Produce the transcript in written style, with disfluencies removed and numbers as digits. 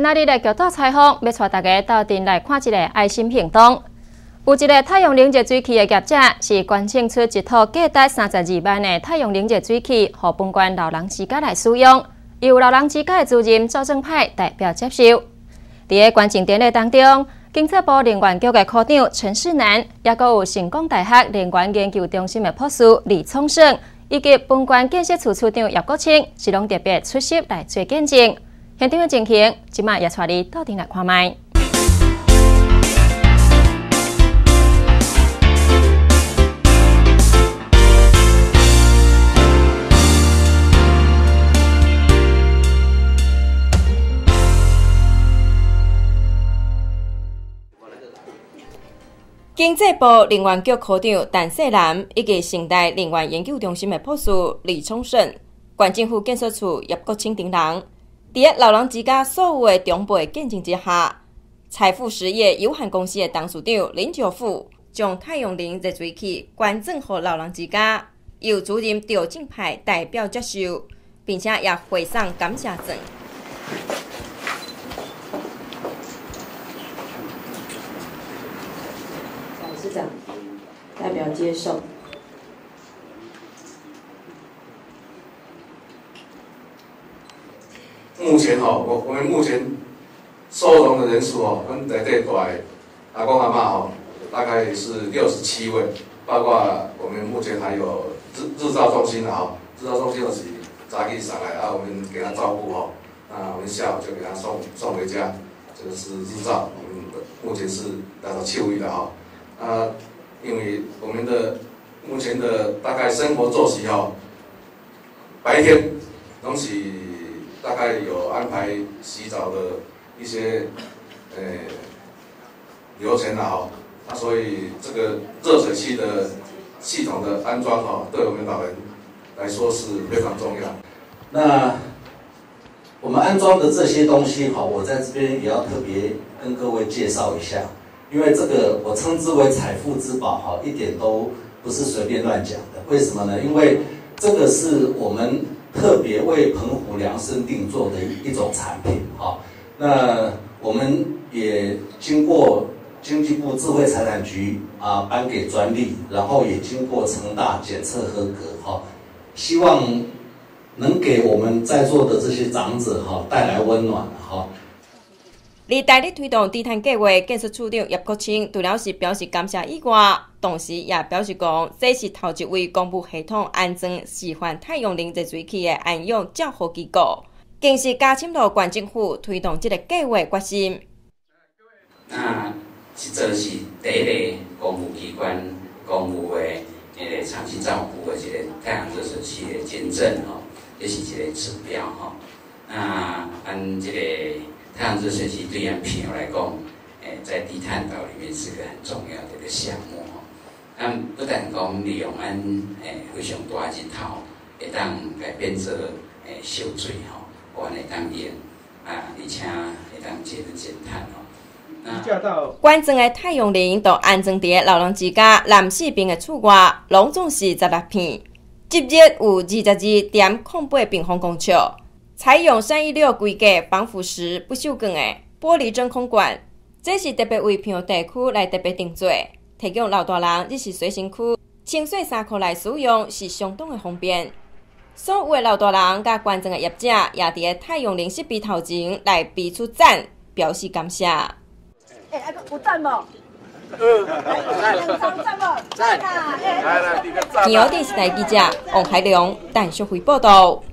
今仔日的桥头采访，要带大家到店来看一个爱心行动。有一个太阳能热水器的业者是捐赠出一套价值32万的太阳能热水器，予本县老人之家来使用。由老人之家的主任周正派代表接受。在捐赠典礼当中，经济部能源局的科长陈世南，也阁有成功大学能源研究中心的博士李聪胜，以及本县建设处处长叶国清，是拢特别出席来做见证。现场的情形，即马也带你到店来看卖。经济部能源局科长陈世南以及成大能源研究中心的博士李聪胜，县政府建设处叶国清等人，在老人之家所有的长辈见证之下，财富实业有限公司的董事长林九富将太阳能热水器捐赠给老人之家，由主任赵正派代表接受，并且也回送感谢状。董事长代表接受。 目前我们目前收容的人数跟在这大阿公阿嬷大概是67位，包括我们目前还有日照中心日照中心是早起上来，我们给他照顾我们下午就给他送回家，这个是日照，我们目前是达到7位的因为我们的目前的大概生活作息白天东西大概有安排洗澡的一些流程所以这个热水器的系统的安装对我们老人来说是非常重要。 那我们安装的这些东西我在这边也要特别跟各位介绍一下。因为这个我称之为财富之宝一点都不是随便乱讲的。为什么呢？因为这个是我们特别为澎湖量身定做的一种产品那我们也经过经济部智慧财产局颁给专利，然后也经过成大检测合格希望能给我们在座的这些长者带来温暖而大力推动低碳计划，建设处长叶国清除了是表示感谢以外，同时也表示讲，这是头一位公布系统安装示范太阳能热水器的安养照护机构，更是加深了县政府推动这个计划决心。 那这是第一个公务机关公布的长期照顾的这个太阳热水器的捐赠这是一个指标那按这个太阳热水器对咱朋友来讲，在低碳岛里面是个很重要的一个项目不但讲利用非常大日头，会当改变这烧水我会当用而且会当节能减碳捐赠的太阳能都安装在老人之家南四边的厝外，拢总是16片，集热有22.08平方公尺。采用316规格防腐蚀不锈钢的玻璃真空管，这是特别为偏地区来特别定做，提供老大人日时随身区清水衫裤来使用是相当的方便。所有的老大人甲捐赠的业者也伫太阳能设备头前来比出赞，表示感谢。 有赞无？ 赞啊！电视台记者王海良淡水回报道。